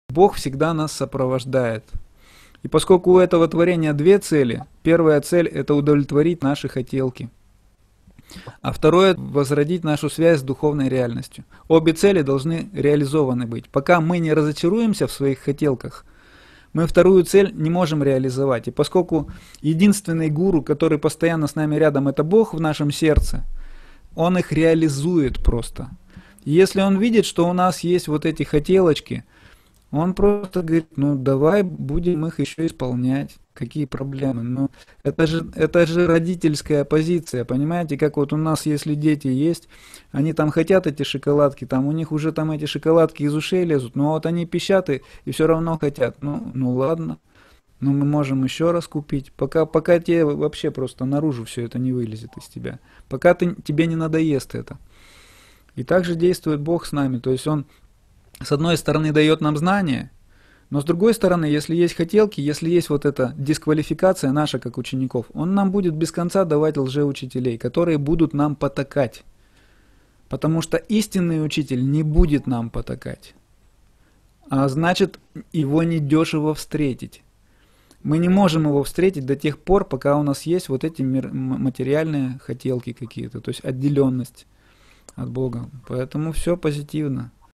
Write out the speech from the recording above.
Бог всегда нас сопровождает. И поскольку у этого творения две цели, первая цель – это удовлетворить наши хотелки, а второе – возродить нашу связь с духовной реальностью. Обе цели должны реализованы быть. Пока мы не разочаруемся в своих хотелках, мы вторую цель не можем реализовать. И поскольку единственный гуру, который постоянно с нами рядом, это Бог в нашем сердце, он их реализует просто. И если он видит, что у нас есть вот эти хотелочки, он просто говорит, ну давай будем их еще исполнять. Какие проблемы? Ну, это же родительская позиция, понимаете, как вот у нас, если дети есть, они там хотят эти шоколадки, там у них уже там эти шоколадки из ушей лезут, но вот они пищат и все равно хотят. Ну ладно, но мы можем еще раз купить, пока тебе вообще просто наружу все это не вылезет из тебя, пока тебе не надоест это. И также действует Бог с нами, то есть Он с одной стороны дает нам знания, но с другой стороны, если есть хотелки, если есть вот эта дисквалификация наша как учеников, Он нам будет без конца давать лжеучителей, которые будут нам потакать. Потому что истинный учитель не будет нам потакать. А значит, его недешево встретить. Мы не можем его встретить до тех пор, пока у нас есть вот эти материальные хотелки какие-то, то есть отделенность от Бога. Поэтому все позитивно.